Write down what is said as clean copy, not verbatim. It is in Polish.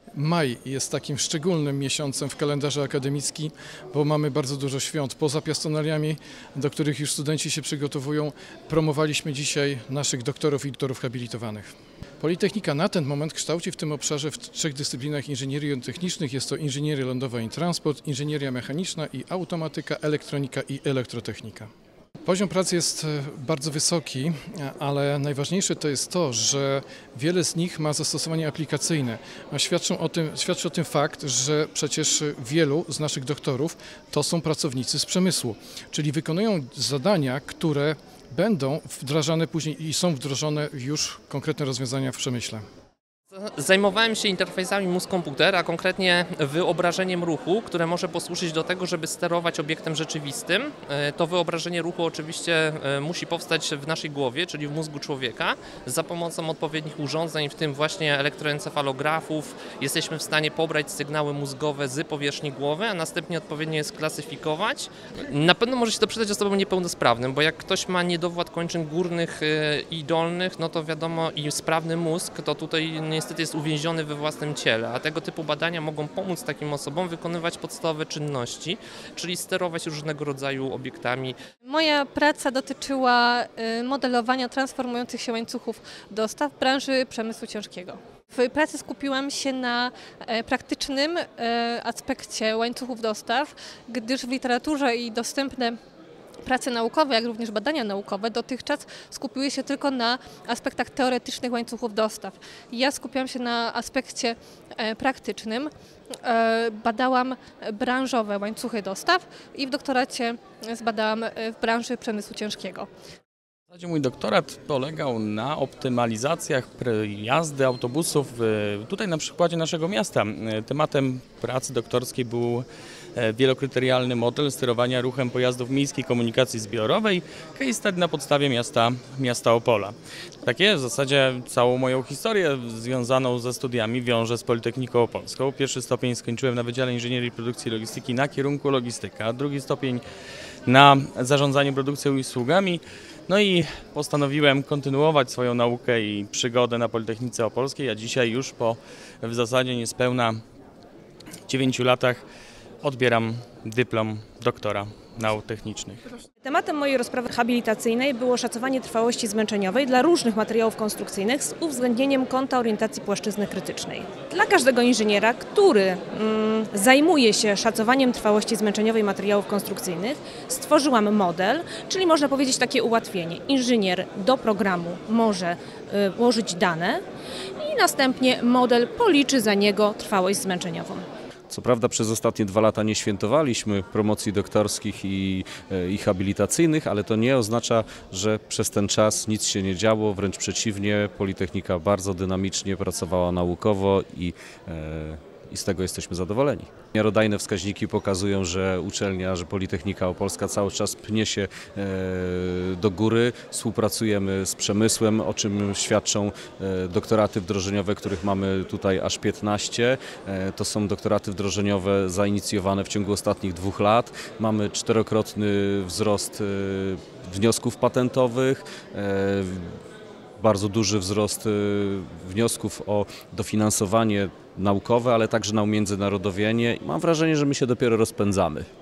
Maj jest takim szczególnym miesiącem w kalendarzu akademickim, bo mamy bardzo dużo świąt. Poza piastonaliami, do których już studenci się przygotowują, promowaliśmy dzisiaj naszych doktorów i doktorów habilitowanych. Politechnika na ten moment kształci w tym obszarze w 3 dyscyplinach inżynierii technicznych. Jest to inżynieria lądowa i transport, inżynieria mechaniczna i automatyka, elektronika i elektrotechnika. Poziom pracy jest bardzo wysoki, ale najważniejsze to jest to, że wiele z nich ma zastosowanie aplikacyjne. Świadczy o tym fakt, że przecież wielu z naszych doktorów to są pracownicy z przemysłu, czyli wykonują zadania, które będą wdrażane później i są wdrożone już konkretne rozwiązania w przemyśle. Zajmowałem się interfejsami mózg-komputer, a konkretnie wyobrażeniem ruchu, które może posłużyć do tego, żeby sterować obiektem rzeczywistym. To wyobrażenie ruchu oczywiście musi powstać w naszej głowie, czyli w mózgu człowieka. Za pomocą odpowiednich urządzeń, w tym właśnie elektroencefalografów, jesteśmy w stanie pobrać sygnały mózgowe z powierzchni głowy, a następnie odpowiednio je sklasyfikować. Na pewno może się to przydać osobom niepełnosprawnym, bo jak ktoś ma niedowład kończyn górnych i dolnych, no to wiadomo, i sprawny mózg, to tutaj niestety jest uwięziony we własnym ciele, a tego typu badania mogą pomóc takim osobom wykonywać podstawowe czynności, czyli sterować różnego rodzaju obiektami. Moja praca dotyczyła modelowania transformujących się łańcuchów dostaw w branży przemysłu ciężkiego. W pracy skupiłam się na praktycznym aspekcie łańcuchów dostaw, gdyż w literaturze i dostępne prace naukowe, jak również badania naukowe dotychczas skupiły się tylko na aspektach teoretycznych łańcuchów dostaw. Ja skupiałam się na aspekcie praktycznym, badałam branżowe łańcuchy dostaw i w doktoracie zbadałam w branży przemysłu ciężkiego. W zasadzie mój doktorat polegał na optymalizacjach jazdy autobusów tutaj na przykładzie naszego miasta. Tematem pracy doktorskiej był wielokryterialny model sterowania ruchem pojazdów miejskiej komunikacji zbiorowej, case study na podstawie miasta Opola. Tak jest, w zasadzie całą moją historię związaną ze studiami wiążę z Politechniką Opolską. Pierwszy stopień skończyłem na Wydziale Inżynierii Produkcji i Logistyki na kierunku logistyka, drugi stopień na zarządzanie produkcją i usługami. No i postanowiłem kontynuować swoją naukę i przygodę na Politechnice Opolskiej, a dzisiaj już po w zasadzie niespełna 9 latach odbieram dyplom doktora nauk technicznych. Tematem mojej rozprawy habilitacyjnej było szacowanie trwałości zmęczeniowej dla różnych materiałów konstrukcyjnych z uwzględnieniem kąta orientacji płaszczyzny krytycznej. Dla każdego inżyniera, który zajmuje się szacowaniem trwałości zmęczeniowej materiałów konstrukcyjnych, stworzyłam model, czyli można powiedzieć takie ułatwienie. Inżynier do programu może włożyć dane i następnie model policzy za niego trwałość zmęczeniową. Co prawda przez ostatnie 2 lata nie świętowaliśmy promocji doktorskich i habilitacyjnych, ale to nie oznacza, że przez ten czas nic się nie działo, wręcz przeciwnie, Politechnika bardzo dynamicznie pracowała naukowo i z tego jesteśmy zadowoleni. Miarodajne wskaźniki pokazują, że uczelnia, że Politechnika Opolska cały czas pnie się do góry. Współpracujemy z przemysłem, o czym świadczą doktoraty wdrożeniowe, których mamy tutaj aż 15. To są doktoraty wdrożeniowe zainicjowane w ciągu ostatnich 2 lat. Mamy 4-krotny wzrost wniosków patentowych. Bardzo duży wzrost wniosków o dofinansowanie naukowe, ale także na umiędzynarodowienie. Mam wrażenie, że my się dopiero rozpędzamy.